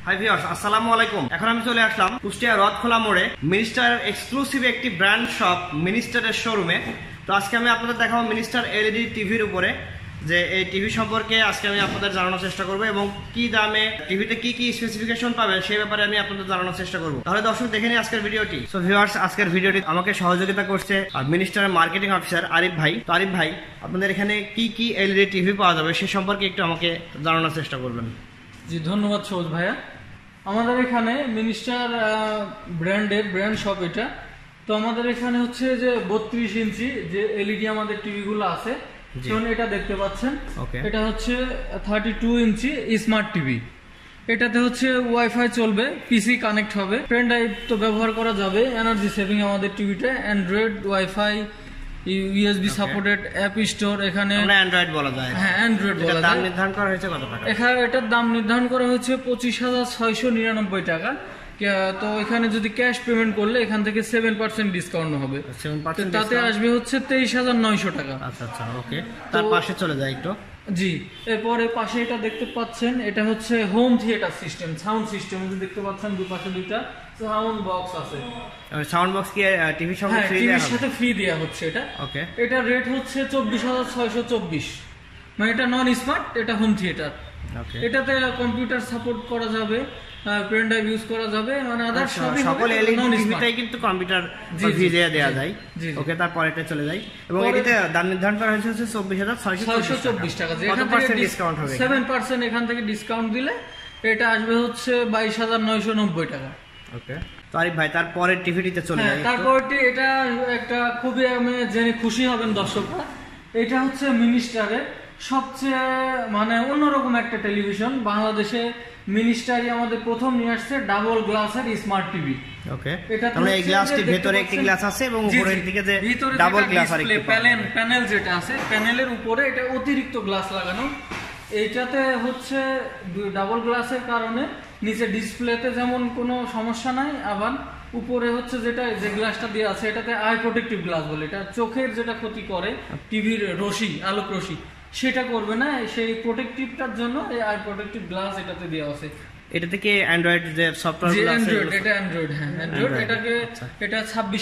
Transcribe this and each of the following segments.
Hi viewers, আসসালামু আলাইকুম। এখন আমি চলে আসলাম কুষ্টিয়া রথখোলা মোড়ে মিনিস্টারের এক্সক্লুসিভ একটি ব্র্যান্ড শপ মিনিস্টারের শোরুমে। তো আজকে আমি আপনাদের দেখাবো মিনিস্টার এলইডি টিভির উপরে যে এই টিভি সম্পর্কে আজকে আমি আপনাদের জানানোর চেষ্টা করবো এবং কি দামে টিভিতে কি কি স্পেসিফিকেশন পাবে সেই ব্যাপারে আমি আপনাদের জানানোর চেষ্টা করবো। তাহলে দর্শক দেখে নিই আজকের ভিডিওটি। সো ভিউয়ার্স, আজকের ভিডিওটি আমাকে সহযোগিতা করছে মিনিস্টারের মার্কেটিং অফিসার আরিফ ভাই। তো আরিফ ভাই, আপনাদের এখানে কি কি এলইডি টিভি পাওয়া যাবে সে সম্পর্কে একটু আমাকে জানানোর চেষ্টা করবেন। জি, ধন্যবাদ সৌজ ভাইয়া। আমাদের এখানে মিনিস্টার ব্র্যান্ড শপ এটা। তো আমাদের এখানে হচ্ছে যে 32 ইঞ্চি যে এলইডি আমাদের টিভি গুলো আছে, যেমন এটা দেখতে পাচ্ছেন, এটা হচ্ছে 32 ইঞ্চি স্মার্ট টিভি। এটাতে হচ্ছে ওয়াইফাই চলবে, পিসি কানেক্ট হবে, পেন ড্রাইভ তো ব্যবহার করা যাবে, এনার্জি সেভিং আমাদের টিভিতে, Android, WiFi, USB supported, app store. এখানে অ্যান্ড্রয়েড বলা যায়। হ্যাঁ, অ্যান্ড্রয়েড বলা যায়। দাম নির্ধারণ করা হয়েছে কত টাকা? এখানে এটার দাম নির্ধারণ করা হয়েছে 25,699 টাকা। তো এখানে যদি ক্যাশ পেমেন্ট করলে এখান থেকে 7% ডিসকাউন্ট হবে, তাতে আসবে হচ্ছে 23,900 টাকা। আচ্ছা আচ্ছা, ওকে। তার পাশে চলে যায় একটু। জি, এরপরে পাশে এটা দেখতে পাচ্ছেন, এটা হচ্ছে home theatre system, sound system. দেখতে পাচ্ছেন দুপাশে দুইটা সাউন্ড বক্স আছে। সাউন্ড বক্স কি টিভির সঙ্গে ফ্রি দেয়া হবে? টিভির সাথে ফ্রি দেয়া হচ্ছে এটা। ওকে। এটা রেট হচ্ছে 24,624, মানে এটা নন স্মার্ট, এটা হোম থিয়েটার। এটাতে কম্পিউটার সাপোর্ট করা যাবে, পেন ড্রাইভ ইউজ করা যাবে, মানে আদার সবই সকল এলইডি টিভিতেই কিন্তু কম্পিউটার ফ্রি দেয়া যায়। ওকে, তারপরে এটা চলে যায় এবং এটাতে দাম নির্ধারণ করা হয়েছে 24,624 টাকা। কত পার্সেন্ট ডিসকাউন্ট হবে? 7% এখান থেকে ডিসকাউন্ট দিলে এটা আসবে হচ্ছে 22,990 টাকা। ওকে। তো আরিফ ভাই, তারপরের টিভিটিতে চলে যায়। তারপরটি এটা একটা খুবই আমি জেনে খুশি হবেন দর্শকরা, এটা হচ্ছে মিনিস্টারের সবচেয়ে মানে অন্যরকম একটা টেলিভিশন। বাংলাদেশে মিনিস্টারই আমাদের প্রথম নিয়ে আসছে ডাবল গ্লাসের স্মার্ট টিভি। ওকে, তাহলে এই গ্লাসটির ভিতরে একটি গ্লাস আছে এবং উপরের দিকে যে ডাবল গ্লাস আর একটি প্যানেল যেটা আছে, প্যানেলের উপরে এটা অতিরিক্ত গ্লাস লাগানো। এইটাতে হচ্ছে ডাবল গ্লাসের কারণে নিচে ডিসপ্লেতে যেমন কোনো সমস্যা নাই, আবার উপরে হচ্ছে যেটা যে গ্লাসটা দিয়ে আছে এটাতে আই প্রোটেক্টিভ গ্লাস বলে, এটা চোখের যেটা ক্ষতি করে টিভির রশ্মি, আলোক রশ্মি, সেটা করবে না। সেই প্রোটেক্টিভটার জন্য এই আই প্রোটেক্টিভ গ্লাস এটাতে দেওয়া আছে। এটা থেকে অ্যান্ড্রয়েড যে সফটওয়্যারগুলো আছে, এটা অ্যান্ড্রয়েড। হ্যাঁ, অ্যান্ড্রয়েড। এটা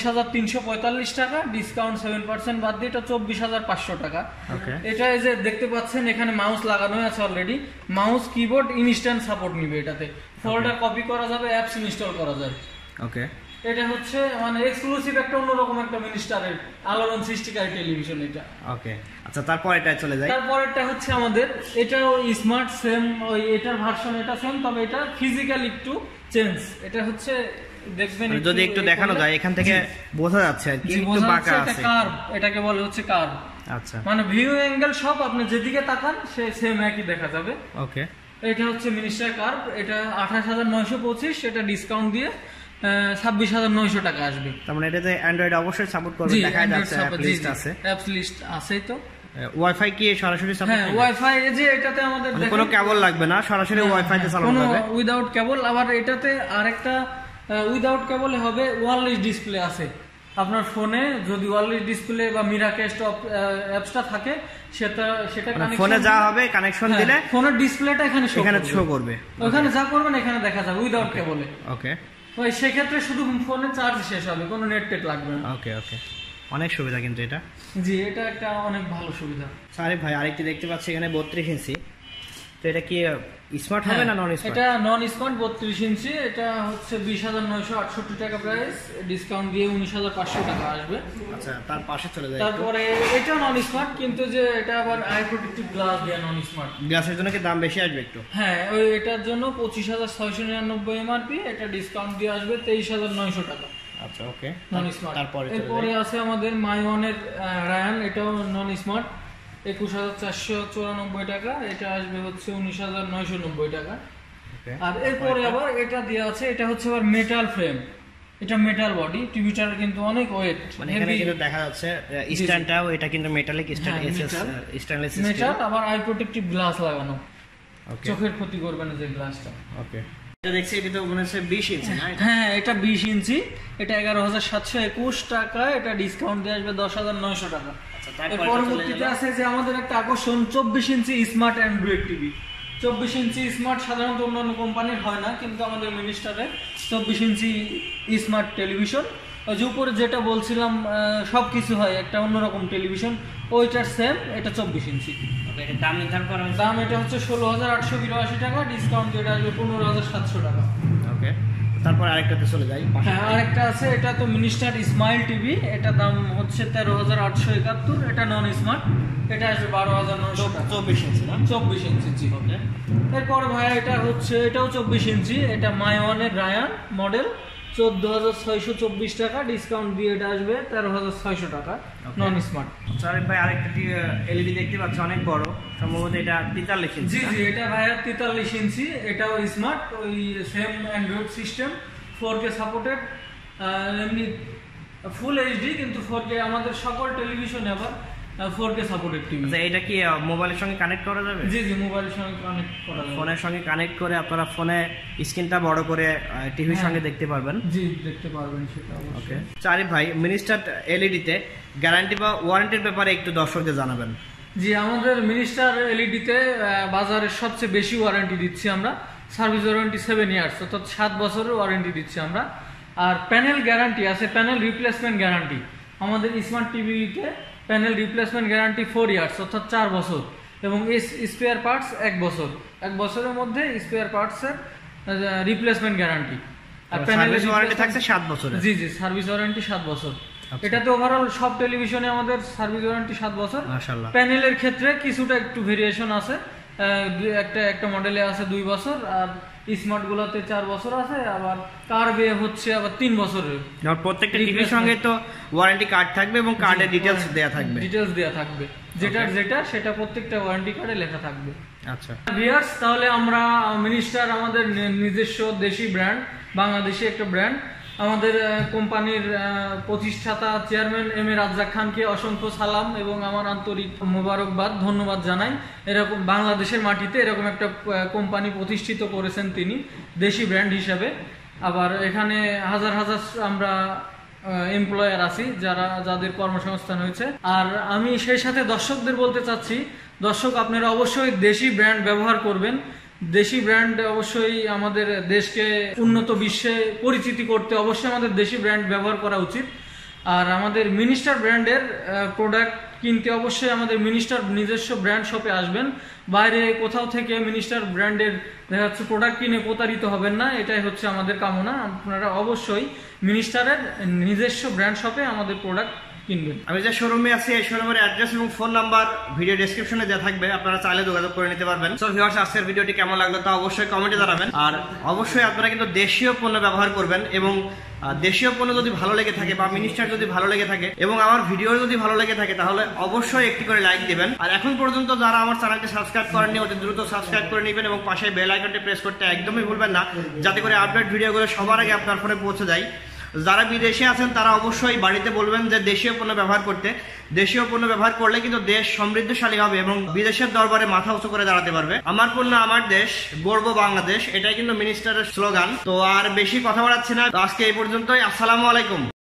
26,345 টাকা, ডিসকাউন্ট 7% বাদ দিয়ে এটা 24,500 টাকা। এটা যে দেখতে পাচ্ছেন এখানে মাউস লাগানো আছে already, mouse keyboard instant support নিবে। এটাতে ফোল্ডার কপি করা যাবে, অ্যাপস ইনস্টল করা যাবে। ওকে, এটা হচ্ছে মানে এক্সক্লুসিভ একটা অন্যরকম একটা মিনিস্টারের আলোড়ন সৃষ্টিকারী টেলিভিশন এটা। ওকে, আচ্ছা, তারপর এটা চলে যায়। তারপরেরটা হচ্ছে আমাদের এটাও স্মার্ট, সেম ওই এটার ভার্সন এটা সেম, তবে এটা ফিজিক্যাল একটু চেঞ্জ। এটা হচ্ছে দেখবেন যদি একটু দেখানো যায়, এখান থেকে বোঝা যাচ্ছে আর কি একটু বাঁকা আছে। কার্ভ, এটাকে বলে হচ্ছে কার্ভ। আচ্ছা, মানে ভিউ অ্যাঙ্গেল সব আপনি যেদিকে তাকান সে সেম একই দেখা যাবে। ওকে, এটা হচ্ছে মিনিস্টার কার্ভ। এটা 28,925, এটা ডিসকাউন্ট দিয়ে 26,900 টাকা আসবে। তার মানে এটাতে অ্যান্ড্রয়েড অবশ্যই সাপোর্ট করবে, দেখা যাচ্ছে অ্যাপ লিস্ট আছে। অ্যাপস লিস্ট আছেই তো। ওয়াইফাই কি সরাসরি সাপোর্ট? হ্যাঁ, ওয়াইফাই যে এটাতে আমাদের কোনো কেবল লাগবে না, সরাসরি ওয়াইফাই তে চালানো যাবে, উইদাউট কেবল। আবার এটাতে আরেকটা উইদাউট কেবলে হবে, ওয়্যারলেস ডিসপ্লে আছে। আপনার ফোনে যদি ওয়্যারলেস ডিসপ্লে বা মিরাকেস্ট অ্যাপসটা থাকে, সেটা ফোনে যা হবে কানেকশন দিলে ফোনের ডিসপ্লেটা এখানে শো করবে। ওখানে যা করবেন এখানে দেখা যাবে উইদাউট কেবলে। ওকে, ওই সেক্ষেত্রে শুধু ফোনে চার্জ শেষ হবে, কোনো নেট টেট লাগবে না। ওকে ওকে, অনেক সুবিধা কিন্তু এটা। জি, এটা একটা অনেক ভালো সুবিধা। আরে ভাই, আরেকটি দেখতে পাচ্ছি এখানে 32 ইঞ্চি। তো এটা কি স্মার্ট হবে না নন স্মার্ট? এটা নন স্মার্ট 32 ইঞ্চি। এটা হচ্ছে 20,968 টাকা প্রাইস, ডিসকাউন্ট দিয়ে 19,500 টাকা আসবে। আচ্ছা, তার পাশে চলে যায়। তারপরে এটা নন স্মার্ট, কিন্তু যে এটা আবার আই প্রোটেক্টিভ গ্লাস দিয়ে নন স্মার্ট। গ্লাসের জন্য কি দাম বেশি আসবে একটু? হ্যাঁ, ওই এটার জন্য 25,699 এমআরপি, এটা ডিসকাউন্ট দিয়ে আসবে 23,900 টাকা। আচ্ছা, ওকে, নন স্মার্ট। এরপরে আছে আমাদের মাইওয়ানের রায়ান, এটাও নন স্মার্ট, 21,494 টাকা, এটা আসবে হচ্ছে 19,990 টাকা। আর এরপরে আবার এটা দেওয়া আছে, এটা হচ্ছে আবার মেটাল ফ্রেম, এটা মেটাল বডি, টিভিটার কিন্তু অনেক ওয়েট, মানে এখানে কিন্তু দেখা যাচ্ছে স্ট্যান্ডটাও এটা কিন্তু মেটালিক স্টেনলেস মেটাল, আবার আই প্রোটেক্টিভ গ্লাস লাগানো, চোখের ক্ষতি করবে না যে গ্লাসটা। ওকে, এটা দেখছি এটা তো মনে হচ্ছে 20 ইঞ্চি না? হ্যাঁ, এটা 20 ইঞ্চি, এটা 11,721 টাকা, এটা ডিসকাউন্ট দিয়ে আসবে 10,900 টাকা। পরবর্তীতে আছে যে আমাদের একটা আকর্ষণ 24 inch smart Android TV. 24 inch smart সাধারণত অন্যান্য কোম্পানির হয় না, কিন্তু আমাদের মিনিস্টারে 24 ইঞ্চি স্মার্ট টেলিভিশন। যে উপরে যেটা বলছিলাম সব কিছু হয়, একটা অন্যরকম টেলিভিশন ওইটার সেম, এটা 24 ইঞ্চি। দাম নির্ধারণ করা হয়েছে, দাম এটা হচ্ছে 16,882 টাকা, ডিসকাউন্ট যেটা আসবে 15,700 টাকা। ওকে, তারপর আরেকটাতে চলে যাই। হ্যাঁ, আরেকটা আছে, এটা তো মিনিস্টার স্মাইল টিভি, এটা দাম হচ্ছে 13,871, এটা নন স্মার্ট, এটা আসবে 12,900 টাকা। 24 ইঞ্চি না? 24 ইঞ্চি জি। ওকে, এরপরে ভাইয়া এটা হচ্ছে, এটাও 24 ইঞ্চি, এটা মাইওয়ানের রায়ান মডেল, 14,624 টাকা, ডিসকাউন্ট দিয়ে এটা আসবে 13,600 টাকা, নন স্মার্ট। আরেক ভাই আরেকটা এলইডি দেখতে পাচ্ছি, অনেক বড়, সম্ভবত এটা 43 ইঞ্চি। জি জি, এটা ভাইয়া 43 ইঞ্চি, এটাও স্মার্ট, ওই same Android system, 4K supported, এমনি ফুল এইচডি, কিন্তু 4K আমাদের সকল টেলিভিশনে আবার 4K সাপোর্টেড টিভি। আচ্ছা, এটা কি মোবাইলের সঙ্গে কানেক্ট করা যাবে? জি জি, মোবাইলের সঙ্গে কানেক্ট করা যাবে। ফোনের সঙ্গে কানেক্ট করে আপনারা ফোনে স্ক্রিনটা বড় করে টিভির সঙ্গে দেখতে পারবেন। জি, দেখতে পারবেন সেটা। ওকে, চারি ভাই মিনিস্টার এলইডিতে গ্যারান্টি বা ওয়ারেন্টির ব্যাপারে একটু দর্শকদের জানাবেন। জি, আমাদের মিনিস্টার এলইডিতে বাজারের সবচেয়ে বেশি ওয়ারেন্টি দিচ্ছি আমরা, সার্ভিস ওয়ারেন্টি 7 ইয়ার্স, অর্থাৎ 7 বছরের ওয়ারেন্টি দিচ্ছি আমরা। আর প্যানেল গ্যারান্টি আছে, প্যানেল রিপ্লেসমেন্ট গ্যারান্টি আমাদের স্মার্ট টিভিতে প্যানেল রিপ্লেসমেন্ট গ্যারান্টি 4 ইয়ার্স, অর্থাৎ 4 বছর, এবং স্পেয়ার পার্টস 1 বছর, 1 বছরের মধ্যে স্পেয়ার পার্টসের রিপ্লেসমেন্ট গ্যারান্টি। আর সার্ভিস ওয়ারেন্টি থাকছে 7 বছরের। জি জি, সার্ভিস ওয়ারেন্টি 7 বছর। এটাতে ওভারঅল সব টেলিভিশনে আমাদের সার্ভিস ওয়ারেন্টি 7 বছর। মাশাআল্লাহ। প্যানেলের ক্ষেত্রে কিছুটা একটু ভেরিয়েশন আছে, একটা মডেলে আছে 2 বছর, আর স্মার্ট গুলোতে 4 বছর আছে, আবার কার্ভে হচ্ছে আবার 3 বছরের। আর প্রত্যেকটা টিভির সঙ্গে তো ওয়ারেন্টি কার্ড থাকবে এবং কার্ডের ডিটেইলস দেয়া থাকবে। ডিটেইলস দেয়া থাকবে, যেটা সেটা প্রত্যেকটা ওয়ারেন্টি কার্ডে লেখা থাকবে। আচ্ছা ভিউয়ার্স, তাহলে আমরা মিনিস্টার আমাদের নিজস্ব দেশি ব্র্যান্ড, বাংলাদেশি একটা ব্র্যান্ড, আমাদের কোম্পানির প্রতিষ্ঠাতা চেয়ারম্যান এম এ রাজ্জাক খানকে অসংখ্য সালাম এবং আমার আন্তরিক মোবারকবাদ, ধন্যবাদ জানাই। এরকম বাংলাদেশের মাটিতে এরকম একটা কোম্পানি প্রতিষ্ঠিত করেছেন তিনি দেশি ব্র্যান্ড হিসাবে। আবার এখানে হাজার হাজার আমরা এমপ্লয়ার আছি যাদের কর্মসংস্থান হয়েছে। আর আমি সেই সাথে দর্শকদের বলতে চাচ্ছি, দর্শক আপনারা অবশ্যই দেশি ব্র্যান্ড ব্যবহার করবেন। দেশি ব্র্যান্ড অবশ্যই আমাদের দেশকে উন্নত বিশ্বে পরিচিতি করতে অবশ্যই আমাদের দেশি ব্র্যান্ড ব্যবহার করা উচিত। আর আমাদের মিনিস্টার ব্র্যান্ডের প্রোডাক্ট কিনতে অবশ্যই আমাদের মিনিস্টার নিজস্ব ব্র্যান্ড শপে আসবেন। বাইরে কোথাও থেকে মিনিস্টার ব্র্যান্ডের দেখা যাচ্ছে প্রোডাক্ট কিনে প্রতারিত হবেন না, এটাই হচ্ছে আমাদের কামনা। আপনারা অবশ্যই মিনিস্টারের নিজস্ব ব্র্যান্ড শপে আমাদের প্রোডাক্ট কিনবেন। আমি যে শোরুমে আছি এই শোরুমের অ্যাড্রেস এবং ফোন নাম্বার ভিডিও ডেসক্রিপশনে দেওয়া থাকবে, আপনারা চাইলে যোগাযোগ করে নিতে পারবেন। সো ভিউয়ার্স, আজকের ভিডিওটি কেমন লাগলো তা অবশ্যই কমেন্টে জানাবেন। আর অবশ্যই আপনারা কিন্তু দেশীয় পণ্য ব্যবহার করবেন, এবং দেশীয় পণ্য যদি ভালো লেগে থাকে বা মিনিস্টার যদি ভালো লেগে থাকে এবং আমার ভিডিও যদি ভালো লেগে থাকে তাহলে অবশ্যই একটি করে লাইক দিবেন। আর এখন পর্যন্ত যারা আমার চ্যানেলটি সাবস্ক্রাইব করেননি অতি দ্রুত সাবস্ক্রাইব করে নেবেন এবং পাশে বেল আইকনটি প্রেস করতে একদমই ভুলবেন না, যাতে করে আপডেট ভিডিওগুলো সবার আগে আপনার ফোনে পৌঁছে যায়। যারা বিদেশে আছেন তারা অবশ্যই বাড়িতে বলবেন যে দেশীয় পণ্য ব্যবহার করতে। দেশীয় পণ্য ব্যবহার করলে কিন্তু দেশ সমৃদ্ধশালী হবে এবং বিদেশের দরবারে মাথা উঁচু করে দাঁড়াতে পারবে। আমার পণ্য আমার দেশ, গর্ব বাংলাদেশ, এটাই কিন্তু মিনিস্টারের স্লোগান। তো আর বেশি কথা বাড়াচ্ছি না, আজকে এই পর্যন্তই। আসসালামু আলাইকুম।